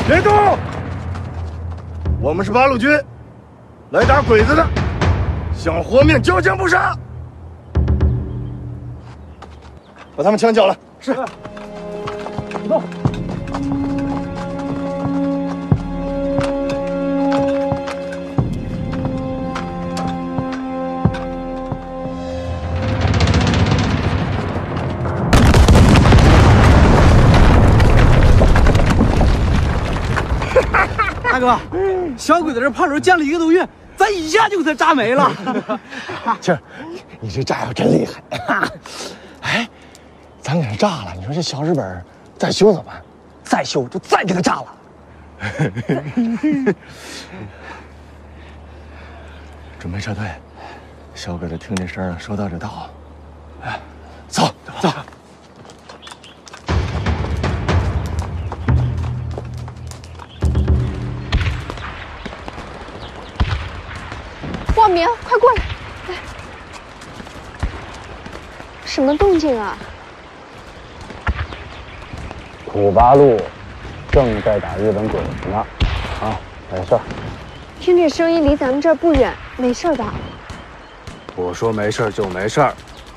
别动！我们是八路军，来打鬼子的，想活命交枪不杀。把他们枪缴了。是。走。 大哥，小鬼子这炮手降了1个多月，咱一下就给他炸没了。 庆儿，你这炸药真厉害！哎，咱给他炸了，你说这小日本再修怎么办？再修就再给他炸了。 准备撤退，小鬼子听这声了，说到这到。哎，走走。 光明，快过来！来，什么动静啊？ 古八路正在打日本鬼子呢。啊，没事。 听这声音离咱们这儿不远，没事吧？ 我说没事就没事。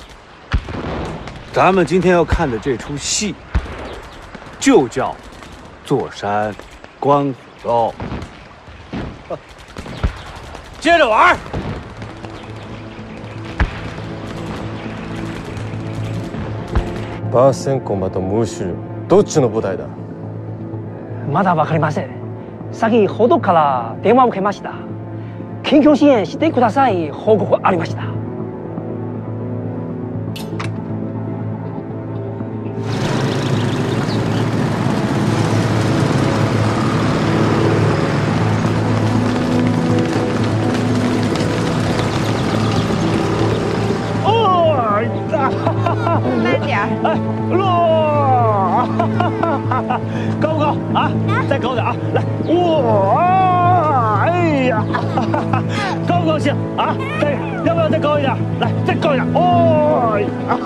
咱们今天要看的这出戏，就叫坐山观虎斗。接着玩。 バーセンコンバとムーシュルどっちの部隊だ？ まだわかりません。先ほどから電話を受けました。緊急支援してください報告ありました。 慢点儿。 哎，落，高不高啊？再高点啊！来，哇，哎呀，高不高兴啊？再要不要再高一点？来，再高一点。哦，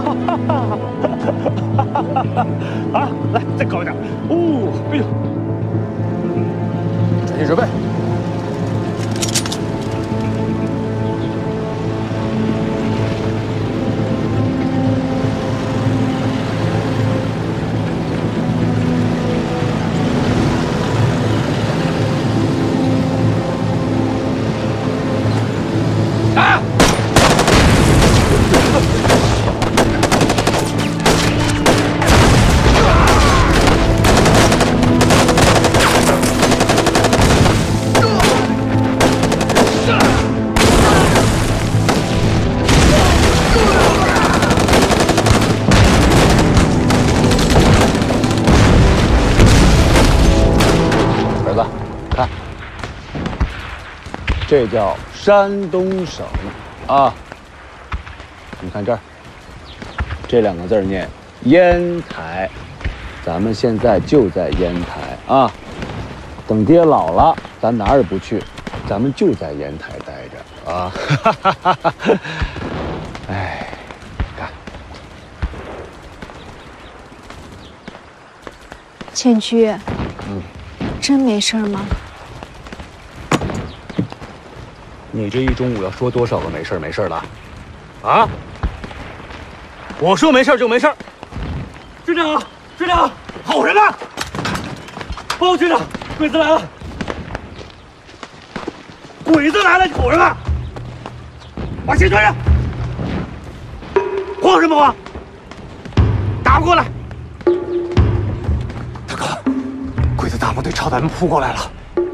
啊，来再高一点。哦，哎呦， 全体准备。 这叫山东省啊！你看这儿，这2个字念烟台，咱们现在就在烟台啊。等爹老了，咱哪儿也不去，咱们就在烟台待着啊！哎，看， 千驹，真没事吗？ 你这一中午要说多少个没事没事的？啊！我说没事就没事。军长，军长，吼什么？报军长，鬼子来了！鬼子来了，你吼什么？把鞋穿上！慌什么慌？打不过来！大哥，鬼子大部队朝咱们扑过来了。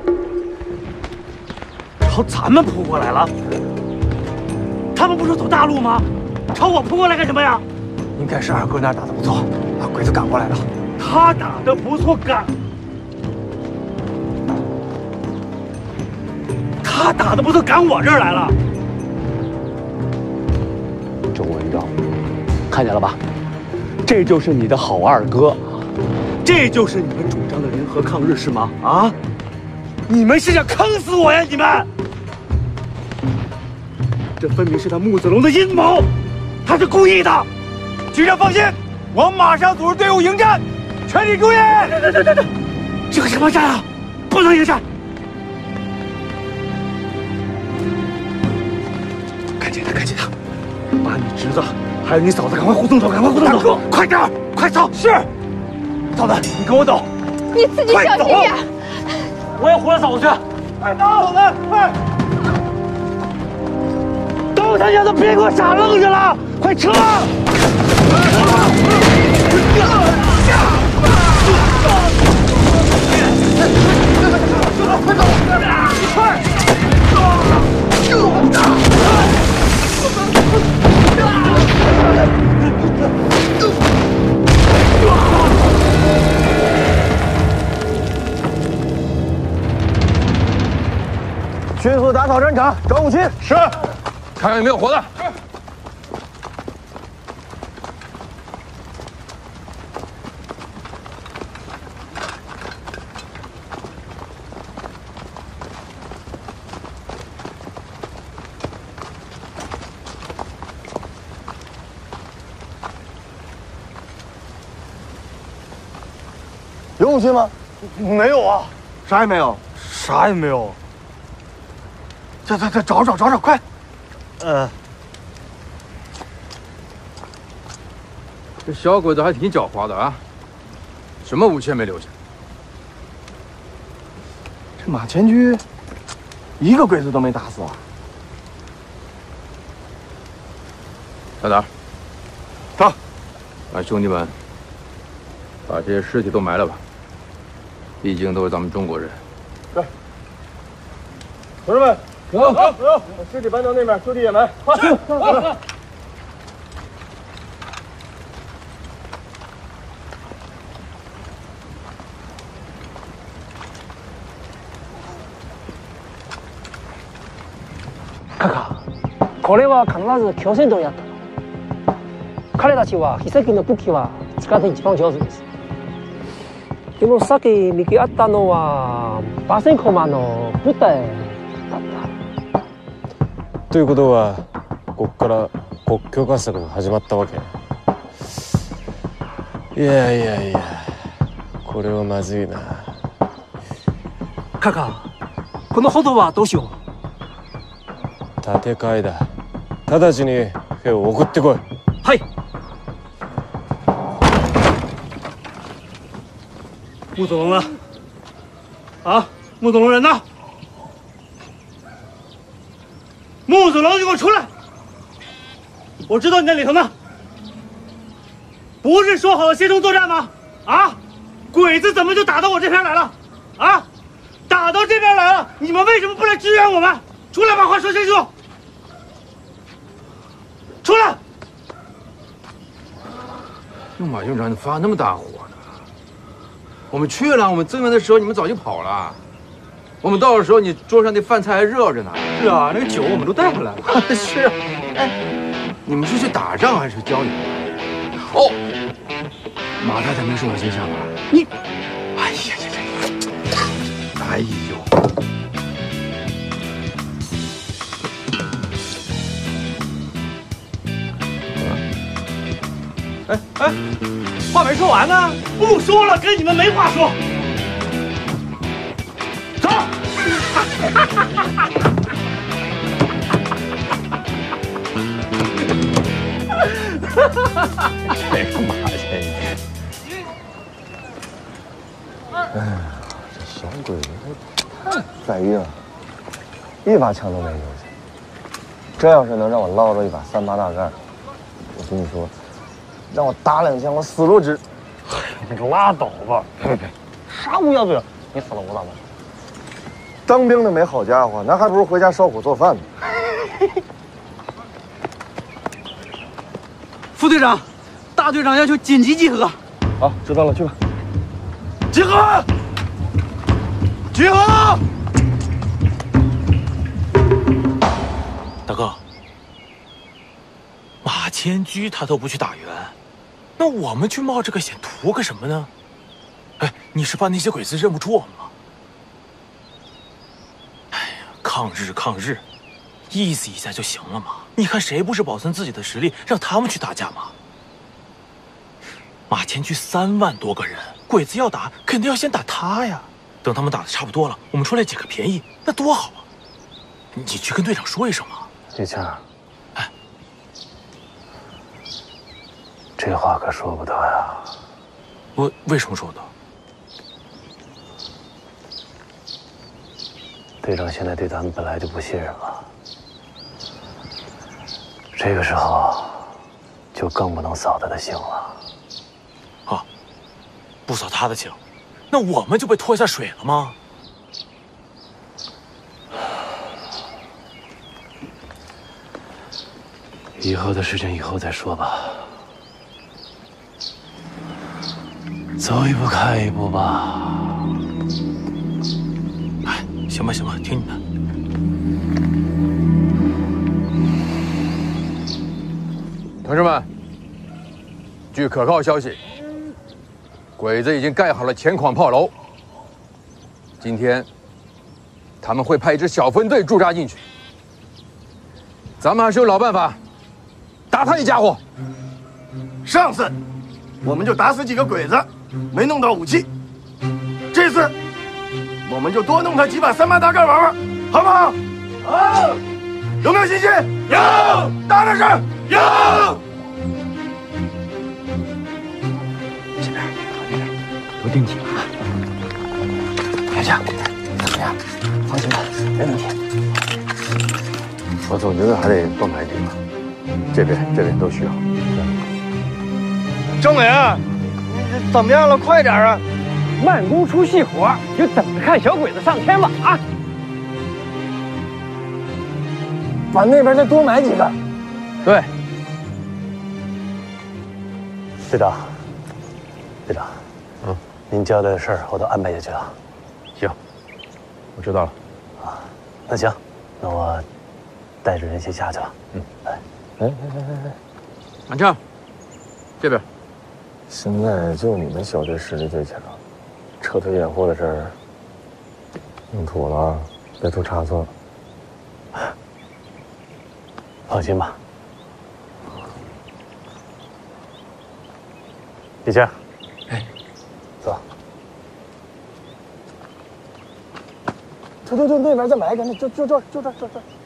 朝咱们扑过来了，他们不是走大路吗？朝我扑过来干什么呀？应该是二哥那儿打得不错，把鬼子赶过来了。他打得不错，他打得不错，赶我这儿来了。 周文昭，看见了吧？这就是你的好二哥， 这就是你们主张的联合抗日是吗？啊！你们是想坑死我呀！你们！ 这分明是他穆子龙的阴谋，他是故意的。局长放心，我马上组织队伍迎战，全体注意！这个什么战啊？ 不能应战。看见他，看见他，把你侄子还有你嫂子赶快护送走，赶快护送走！快点，快走！是，嫂子，你跟我走。 你自己小心点。 我要护着嫂子去。快走，嫂子，快！都他娘的别给我傻愣着了，快撤！快走！快！ 迅速打扫战场，找武器。 是，看看有没有活的。 有武器吗？ 没有啊，啥也没有，啥也没有。再找找，快！ 这小鬼子还挺狡猾的啊，什么武器也没留下。 这马前驹一个鬼子都没打死啊！ 大胆， 走， 把兄弟们把这些尸体都埋了吧，毕竟都是咱们中国人。 对，同志们，走，把尸体搬到那边，就地掩埋。快！ カカ、これは必ず強戦闘やった。彼たちは秘跡の武器は使って一番上手です。でもさっき見つかったのは馬戦駒の部隊だった。 ということは、ここから国境合作が始まったわけ。いや、これはまずいな。 カカ、この歩道はどうしよう。 建て替えだ。直ちに兵を送ってこい。 はい。 穆子龙呢？啊，穆子龙人呢？穆子龙，你给我出来！我知道你在里头呢。不是说好了协同作战吗？啊，鬼子怎么就打到我这边来了？啊，打到这边来了，你们为什么不来支援我们？出来把话说清楚！出来！ 用马营长，你发那么大火呢？我们去了，我们增援的时候你们早就跑了。我们到的时候，你桌上那饭菜还热着呢。 是啊，那个酒我们都带回来了。 是啊，哎，你们是去打仗还是去交流？哦，马太太没受到惊吓吧？ 你， 哎呀，哎呦！ 哎，话没说完呢，不说了，跟你们没话说。走。 这个马前驹，哎呀，这小鬼子太在意了，一把枪都没留下。这要是能让我捞着一把38大盖，我跟你说，让我打2枪，我死路直。 你可拉倒吧！呸，啥乌鸦嘴？你死了我咋办？ 当兵的没好家伙，那还不如回家烧火做饭呢。 副队长，大队长要求紧急集合。 好，知道了，去吧。 集合！集合！ 大哥，马前驹他都不去打援，那我们去冒这个险图个什么呢？哎，你是怕那些鬼子认不出我们吗？哎呀，抗日，意思一下就行了嘛。你看谁不是保存自己的实力，让他们去打架吗？马前驹3万多个人，鬼子要打，肯定要先打他呀。 等他们打的差不多了，我们出来捡个便宜，那多好啊！你去跟队长说一声嘛。 玉清， 哎， 这话可说不得呀。 我为什么说不得？ 队长现在对咱们本来就不信任了，这个时候就更不能扫他的兴了。 啊，不扫他的兴，那我们就被拖下水了吗？ 以后的事情以后再说吧，走一步看一步吧。 哎，行吧行吧，听你的。 同志们，据可靠消息，鬼子已经盖好了前矿炮楼。今天，他们会派一支小分队驻扎进去。咱们还是有老办法，打他一家伙。 上次我们就打死几个鬼子，没弄到武器。这次我们就多弄他几把3把大盖玩玩，好不好？好。有没有信心？有。打的是有。 这边，这边，都定紧了啊！别这样，怎么样？放心吧，没问题。 我总觉得还得多买几个，这边都需要。 政委啊，你怎么样了？快点啊！ 慢工出细活，就等着看小鬼子上天吧！啊！往那边再多买几个。 对。 队长，队长，您交代的事儿我都安排下去了。 行，我知道了。 啊，那行，那我带着人先下去了。 哎， 满畅，这边。 现在就你们小队实力最强，撤退掩护的事儿弄妥了，别出差错。 放心吧。李青， 哎， 走。 对，那边再买一个，就这。